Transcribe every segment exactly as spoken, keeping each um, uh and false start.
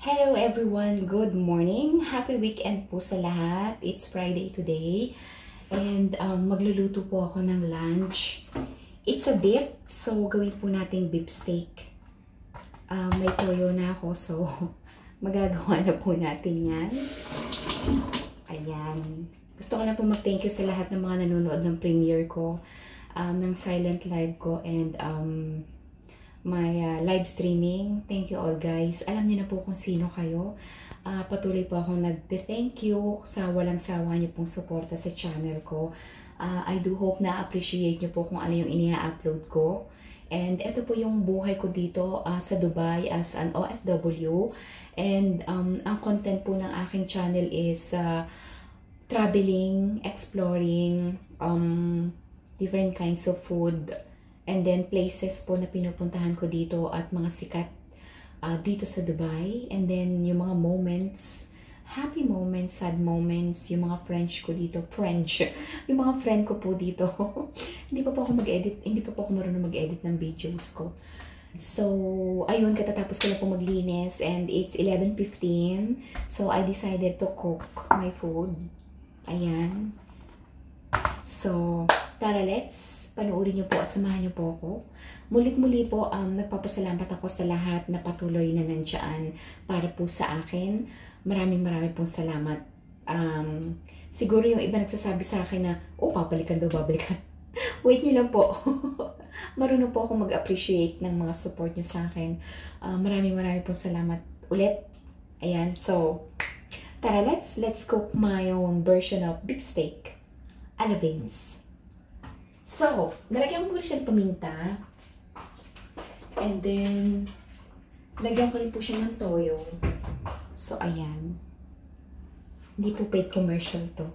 Hello everyone! Good morning! Happy weekend po sa lahat. It's Friday today. And um, magluluto po ako ng lunch. It's a beef. So, gawin po natin beef steak. Um, may toyo na ako. So, magagawa na po natin yan. Ayan. Gusto ko lang po mag-thank you sa lahat ng mga nanonood ng premiere ko. Um, ng silent live ko. And um, my uh, live streaming. Thank you all guys. Alam niyo na po kung sino kayo. Uh, patuloy po ako nagte-thank you sa walang sawa niyo pong suporta sa channel ko. Uh, I do hope na appreciate niyo po kung ano yung inia-upload ko. And ito po yung buhay ko dito uh, sa Dubai as an O F W. And um, ang content po ng aking channel is uh, traveling, exploring, um, different kinds of food. And then places po na pinupuntahan ko dito at mga sikat uh, dito sa Dubai. And then yung mga moments, happy moments, sad moments, yung mga French ko dito, French, yung mga friend ko po dito. Hindi pa po ako mag-edit, hindi pa po ako marunong mag-edit ng videos ko. So, ayun, katatapos ko lang po maglinis and it's eleven fifteen. So, I decided to cook my food. Ayan. So, tara, let's panoorin niyo po at samahan niyo po ako. Mulit-muli po, um, nagpapasalamat ako sa lahat na patuloy na nandiyan para po sa akin. Maraming maraming pong salamat. Um, siguro yung iba nagsasabi sa akin na, oh, papalikan daw, babalikan. Wait niyo lang po. Marunong po ako mag-appreciate ng mga support niyo sa akin. Uh, maraming maraming pong salamat ulit. Ayan, so, tara, let's, let's cook my own version of beef steak. Alabings. So, nalagyan ko muna siya ng paminta. And then, lagyan ko rin po siya ng toyo. So, ayan. Hindi po paid commercial to.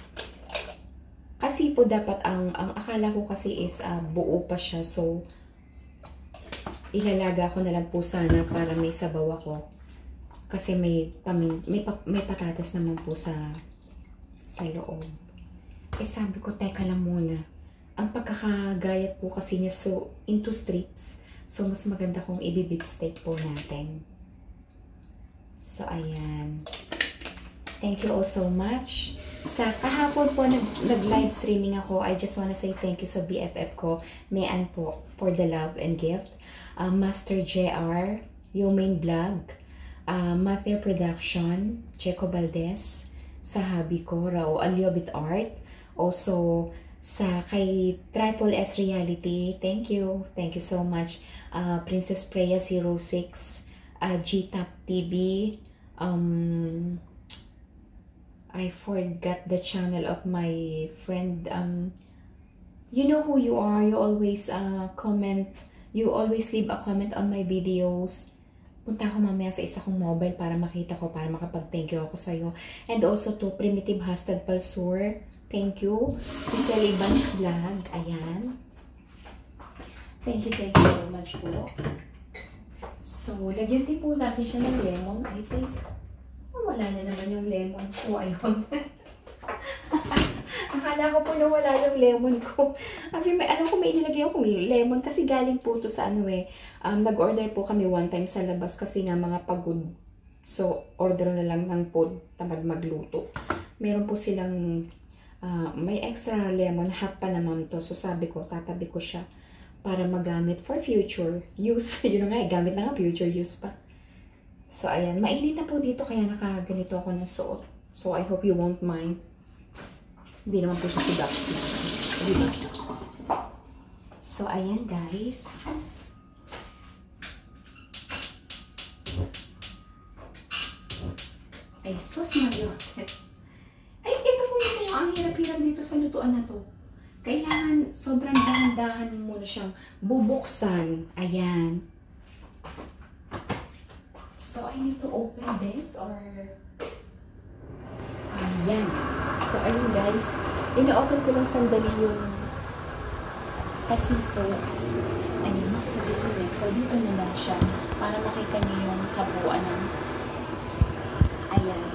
Kasi po dapat, ang, ang akala ko kasi is uh, buo pa siya. So, ilalaga ko na lang po sana para may sabaw ako. Kasi may, pamin, may, may patatas naman po sa, sa loob. Eh, sabi ko, teka lang muna. Ang pagkakagayat po kasi niya so into strips. So, mas maganda kung i-beef steak po natin. So, ayan. Thank you all so much. Sa kahapon po, nag-live streaming ako. I just wanna say thank you sa B F F ko. Mayan po for the love and gift. Uh, Master J R, Yomain Vlog, uh, Mather Production, Checo Valdez, sa hubby ko, Rao Aliobit Art. Also, sa kay Triple S Reality, thank you. Thank you so much. Uh, Princess Preya zero six, uh, G-Top T V, um, I forgot the channel of my friend. Um, you know who you are. You always uh, comment, you always leave a comment on my videos. Punta ako mamaya sa isa kong mobile para makita ko, para makapag-thank you ako sa'yo. And also to Primitive Hashtag Palsur. Thank you. Si Celiban's Vlog. Ayan. Thank you, thank you so much po. So, lagyan din po natin siya ng lemon. I think, oh, wala na naman yung lemon ko. Ayun. Akala ko po na wala yung lemon ko. Kasi may, alam ko may inilagay akong lemon. Kasi galing po to sa ano eh. Um, Nag-order po kami one time sa labas kasi nga mga pagod. So, order na lang ng food. Tamad magluto. Meron po silang Uh, may extra lemon, half pa naman to. So sabi ko, tatabi ko siya para magamit for future use. Yun nga, gamit na nga, future use pa. So ayan, mainit na po dito kaya nakaganito ako ng suot. So I hope you won't mind. Hindi naman po siya seductive. Diba? So ayan guys. Ay, sus mayote. Ay, ito po yung sa'yo. Ang hirap-hirap dito sa lutuan na to. Kailangan sobrang dahan-dahan mo na siyang bubuksan. Ayan. So, I need to open this or... Ayan. So, ayun guys. Ino-open ko lang sandali yung... Kasi po... Ayan. Dito na. So, dito na lang siya. Para makita niyo yung kabuuan ng... Ayan.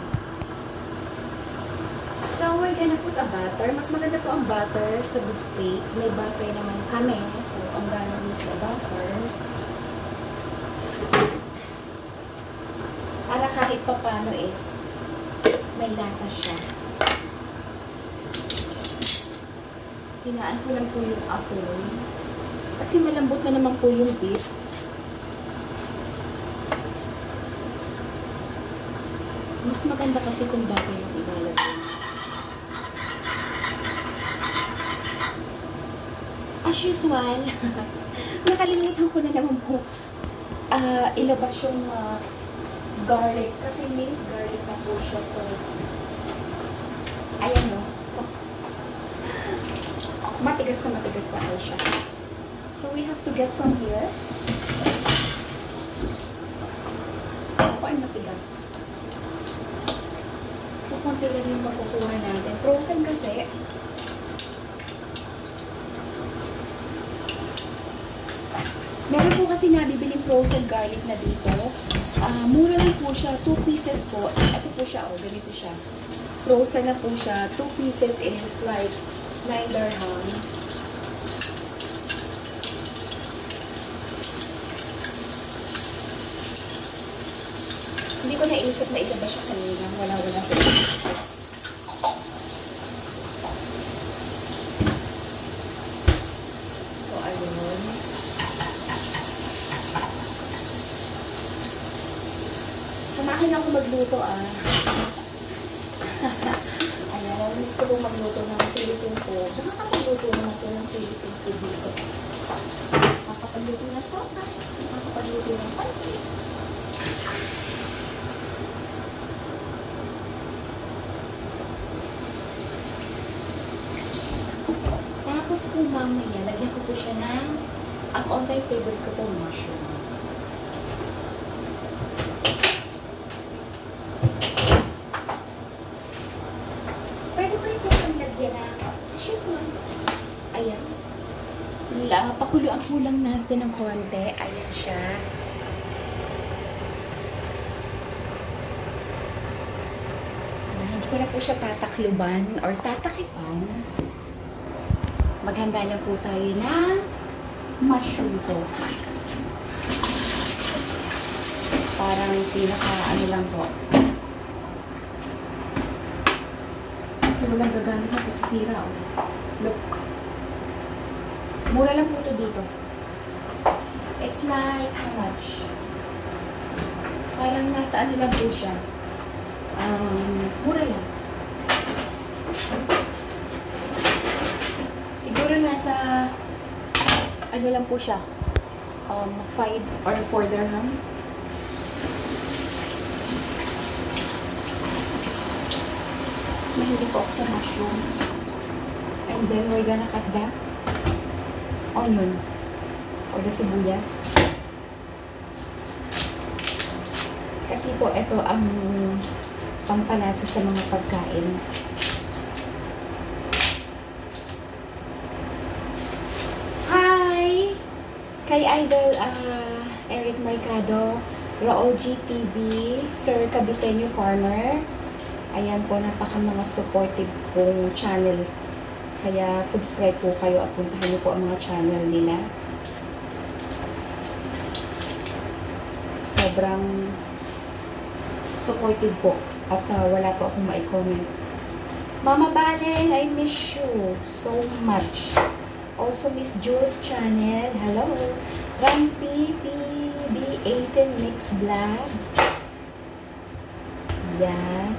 So, we're gonna put a butter. Mas maganda po ang butter sa beef steak. May butter naman kami. So, ang gana use na butter. Para kahit papano is may lasa siya. Hinaan ko lang po yung apoy. Kasi malambot na naman po yung beef. Mas maganda kasi kung bago yung ilalagay. As usual, nakalimutan ko na naman po uh, ilabas yung uh, garlic. Kasi minced garlic na po siya. So, ayan o. Matigas na matigas pa po siya. So, we have to get from here. Ako ay matigas. So, konti lang yung makukuha natin. Frozen kasi. Meron po kasi nabibiling frozen garlic na dito. Uh, mura lang po siya. two pieces po. Ito po siya. Oh, ganito siya. Frozen na po siya. two pieces is like nine dirham. Hindi ko naisip na ilabas siya kanina. Wala-wala ko. So, ayun. Samahin ako magluto ah. Ayan, gusto kong magluto ng Philippine food. Nakakapagluto naman po ng Philippine food dito. Nakakapagluto ng sopas. Nakakapagluto ng pansit. Tapos po mamaya, lagyan ko po siya ng ang all-time favorite ko po, mushroom. Pwede pa rin po siyang lagyan na shoes man. Ayan. La, pakuluan po lang natin ng konti. Ayan siya. Na, hindi ko na po siya tatakluban or tatakipan. Maghanda na po tayo ng mushroom ko. Parang pinaka ano lang po. Kasi walang gagamit na po sa sira. Oh. Look. Mura lang po ito dito. It's like how much? Parang nasa ano lang po siya. Um, mura lang. Siguro nasa ano lang po siya. Um, five or four dirham. Mahilig po ako sa mushroom. And then we're gonna cut the onion or the sibuyas. Kasi po ito ang pampalasa sa mga pagkain. Hi! Kay Idol uh, Eric Mercado, Raoji T V, Sir Cabiteño Farmer. Ayan po, napaka mga supportive pong channel. Kaya subscribe po kayo at puntahan niyo po ang mga channel nila. Sobrang supportive po. At uh, wala po akong ma-comment. Mama Balen, I miss you so much. Also, Miss Jules channel. Hello. Rampi P B eighteen Mix Vlog. Yan.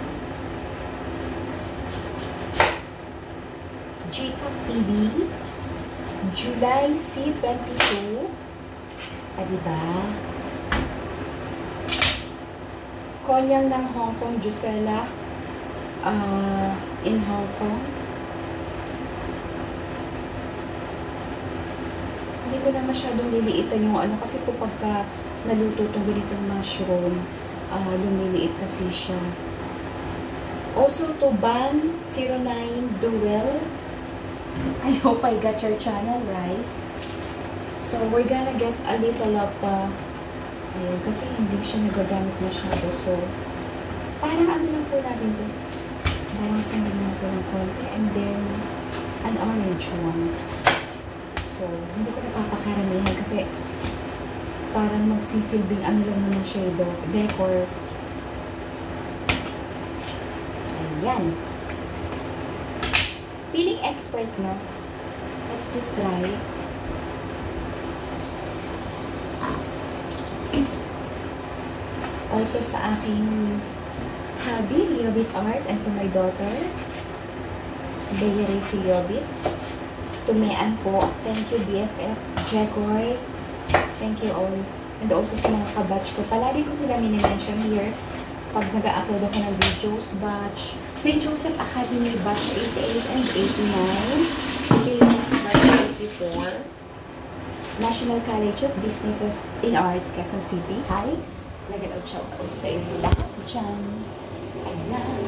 G-Cop T V. July C twenty-two. Ah, diba? Konyang ng Hong Kong, Gisela. Uh, in Hong Kong. Hindi ko na masyadong liliitan yung ano. Kasi po pagka naluto itong ganitong mushroom, uh, lumiliit kasi siya. Also, to Ban zero nine Duel. I hope I got your channel right. So, we're gonna get a little of, uh, ayan, kasi hindi siya nagagamit masyado. So, parang ano lang po natin ito. Bawasan din natin ng konti. And then, an orange one. So, hindi ko napapakaramihan kasi parang magsisilbing ano lang naman siya, decor. Yan. Feeling expert, no? Let's just try. Also sa aking hubby, Liobit Art, and to my daughter, Bayere si Liobit. Tumean po. Thank you, B F F. Jekoy. Thank you all. And also sa mga kabatch ko. Palagi ko sila mini-mention here pag nag-upload ako ng videos. Batch Saint Joseph Academy Batch eighty-eight and eighty-nine. Philippines Batch eighty-four. National College of Businesses in Arts, Quezon City. Hi! Nag-out shoutout sa inyo lahat dyan. Ayan.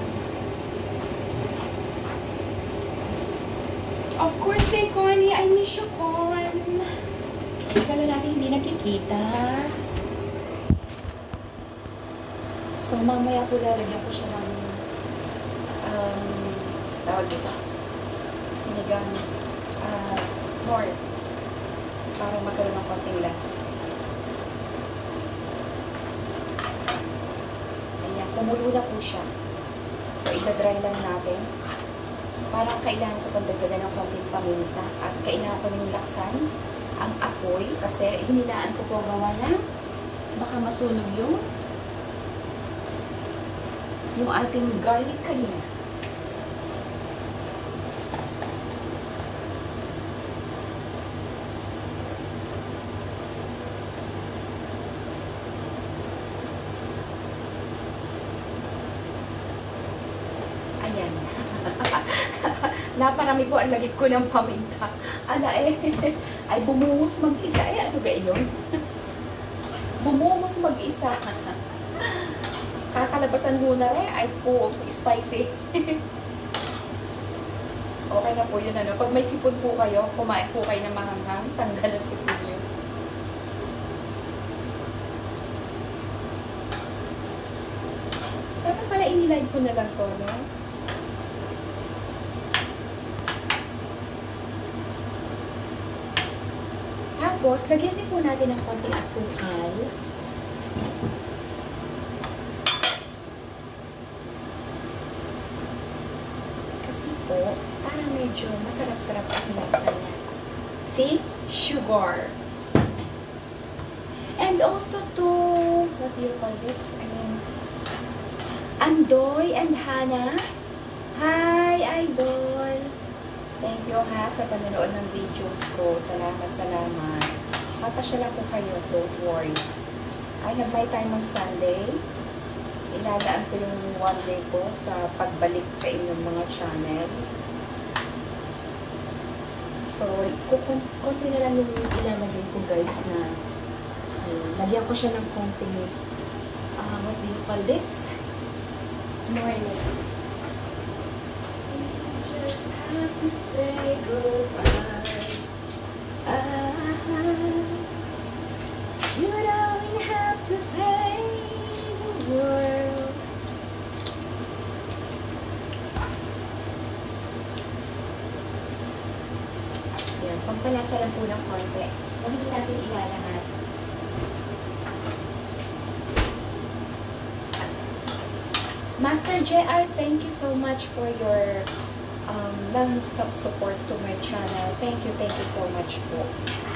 Of course, kay Connie, I miss you, Con. Kala natin hindi nakikita. So, mamaya po lalagyan ko siya ng um, tawag dito. Sinigang uh, more para magkaroon ng konting lasa. Kumulo na po siya. So, itadry lang natin. Parang kailangan ko pang dagdagan ng konting paminta. At kailangan ko ng laksan ang apoy. Kasi hinilaan ko po gawa na baka masunog yung yung ating garlic kanina. Naparami po ang lagit ko ng paminta. Ala eh, ay bumuhos mag-isa. Eh, ano ba yun? Bumuhos mag-isa. Kakalabasan muna rin, ay po, spicy. Okay na po yun, ano. Pag may sipon po kayo, kumain po kayo ng mahanghang, tanggal ang sipon yun. Dapat pala inilive ko na lang to, no? Tapos, lagyan din po natin ng konting asukal. Kasi po, parang medyo masarap-sarap ang lasa niya. See? Sugar. And also to, what do you call this? I mean, Andoy and Hana. Hi, Idol! Thank you ha sa panonood ng videos ko. Salamat, salamat. Matasya lang po kayo. Don't worry. I have my time on Sunday. Ilalaan ko yung one day ko sa pagbalik sa inyong mga channel. So, konti na lang yung ilalagay ko guys na ayun, lagyan ko siya ng konting uh, what do you call this? Mayonnaise. Have to say goodbye. Ah, you don't have to say the world. Yan, pampalasa lang po ng konti. So, hindi natin ilalahat. Master J R, thank you so much for your Um, non-stop support to my channel. Thank you, thank you so much po.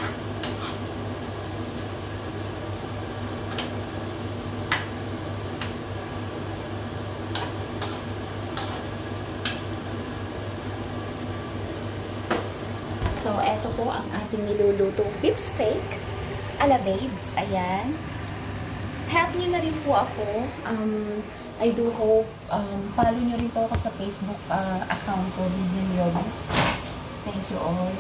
So, eto po ang ating nilulutong beef steak. Ala babes, ayan. Help nyo na rin po ako. Um, I do hope, um, follow nyo rin po ako sa Facebook uh, account ko, Vivian Yobi. Thank you all.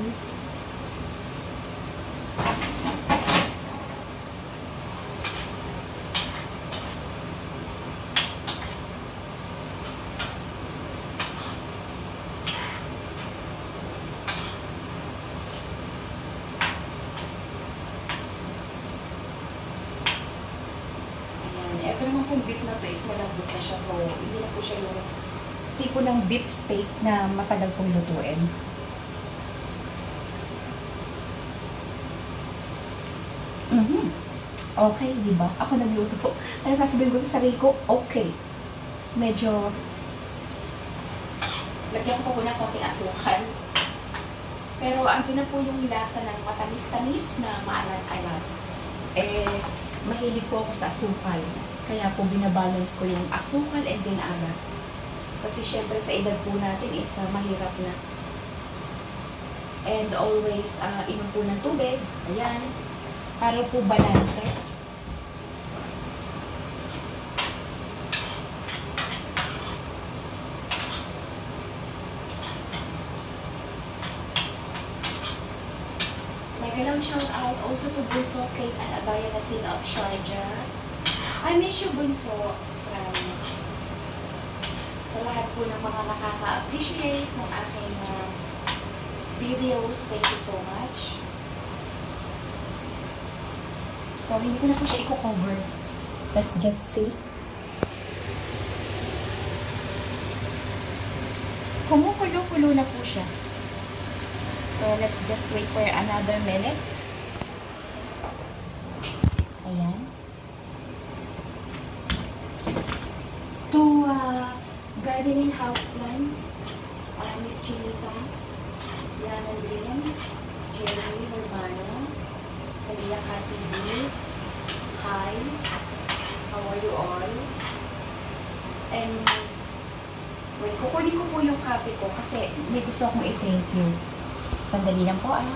Ito naman pong beef na to is malambot na siya. So, hindi na po siya yung tipo ng beef steak na matagal pong lutuin. Mm-hmm. Okay, di ba? Ako nagluto po. Ano sasabihin ko sa sarili ko? Okay. Medyo Lagyan ko po ng konting asukal. Pero ando na po yung lasa ng matamis-tamis na maalat-alat. Eh, mahilig po ako sa asukal. Kaya po binabalance ko yung asukal and then alat. Kasi syempre sa edad po natin is uh, mahirap na. And always uh, inom po ng tubig. Ayan. Para po balance. Nagalang shout out also to Bunso Kate Alabaya na sino of Sharjah. I miss you, Bunso. Promise. Sa lahat po ng mga nakaka-appreciate ng aking uh, videos, thank you so much. So, hindi ko na po siya i-cover. Let's just see. Kumukulo-kulo na po siya. So, let's just wait for another minute. Ayan. To uh, gardening house plants, uh, Miss Chinita, Yana Green, Jeremy Urbano, Kalia Katibi, hi, how are you all? And, wait, kukunin ko po yung copy ko kasi may gusto akong i-thank you. Sandali lang po ah.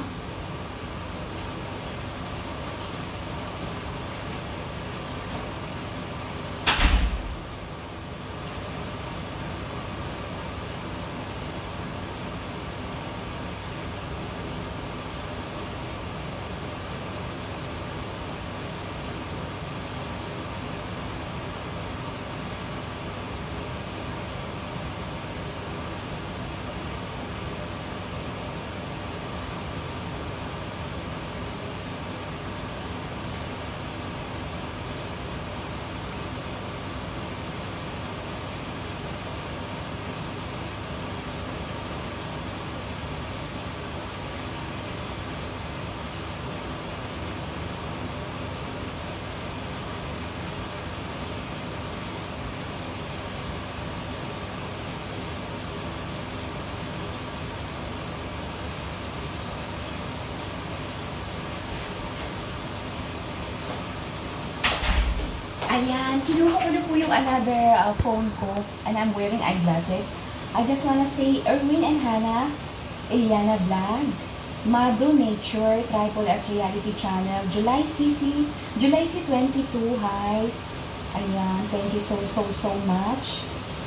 Ayan, kinuha ko na po yung another uh, phone ko and I'm wearing eyeglasses. I just wanna say, Erwin and Hannah, Eliana Vlog, Mado Nature, Tripod as Reality Channel, July C C, July C twenty-two, hi. Ayan, thank you so, so, so much.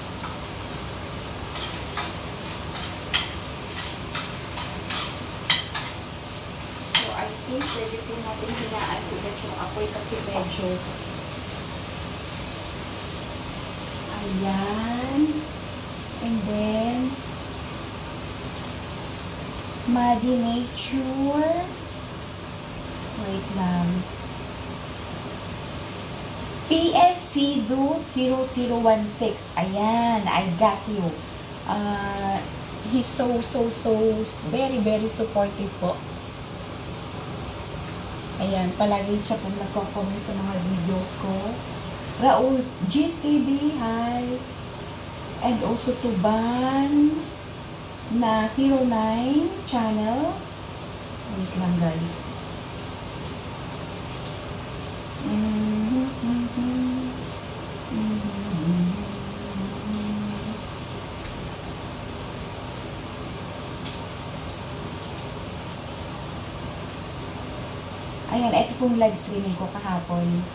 So, I think pwede po natin hinaan ulit yung apoy kasi medyo ayan. And then, Muddy Nature. Wait lang. P S C D U zero zero one six. Ayan, I got you. Uh, he's so, so, so, very, very supportive po. Ayan, palagi siya po nagko-comment sa mga videos ko. Raul G T V, hi. And also to Ban na zero nine channel. Wait lang guys. Mm-hmm, mm-hmm, mm-hmm. Ayan, ito pong live streaming ko kahapon.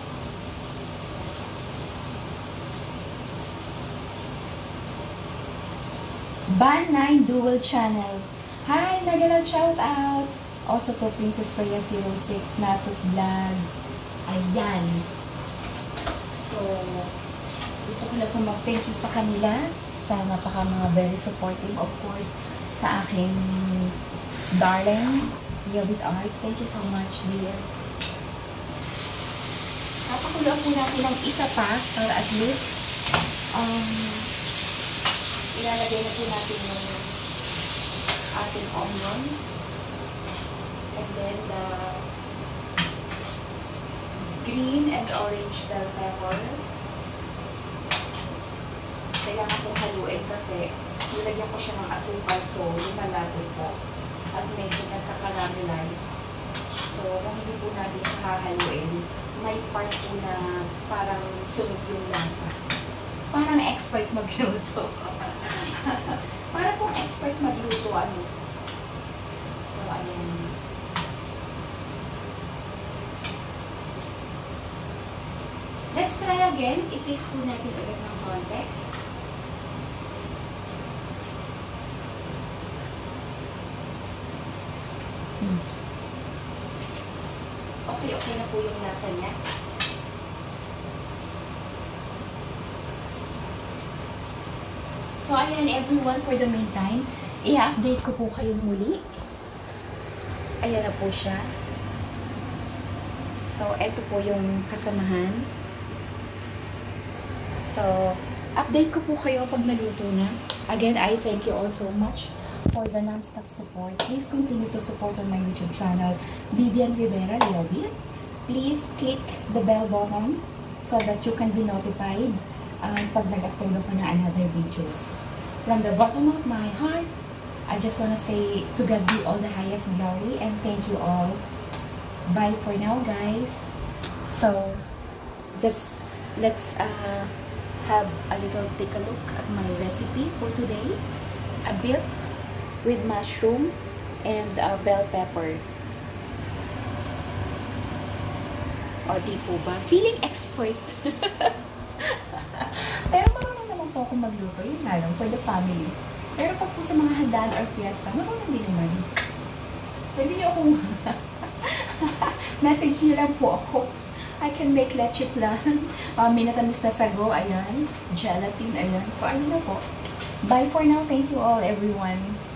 Ban nine Dual Channel. Hi, nagalang shout out. Also to Princess Priya zero six, Natos Vlog. Ayan. So, gusto ko lang po mag-thank you sa kanila. Sa napaka mga very supportive, of course, sa aking darling, Yobit Art. Thank you so much, dear. Papakuloan po natin ng isa pa para at least um, ilalagay na po natin yung ating onion. And then the green and orange bell pepper. Kailangan pong haluin kasi nilagyan ko siya ng asukal, so lumalabo po. At medyo nagka-caramelize. So, kung hindi po natin hahaluin, may part po na parang sunog yung lasa. Parang expert magluto. Parang kung expert magluto, ano. So, ayan. Let's try again. I-taste po natin ulit ng konti. Hmm. Okay, okay na po yung lasa niya. So, ayan everyone, for the meantime, i-update ko po kayo muli. Ayan na po siya. So, eto po yung kasamahan. So, update ko po kayo pag naluto na. Again, I thank you all so much for the non-stop support. Please continue to support on my YouTube channel, Vivian Rivera Lobby. Please click the bell button so that you can be notified um, pag nag-upload ako na another videos. From the bottom of my heart, I just want to say to God be all the highest glory and thank you all. Bye for now, guys. So, just let's uh, have a little take a look at my recipe for today. A beef with mushroom and uh, bell pepper. O, di po ba? Feeling expert. Pero marunong naman po akong magluto. Yun nga lang, for the family. Pero pag po sa mga handaan or fiesta, marunong din naman. Pwede niyo akong message niyo lang po ako. I can make leche plan. Uh, minatamis na sago, ayan. Gelatin, ayan. So, ayun na po. Bye for now. Thank you all, everyone.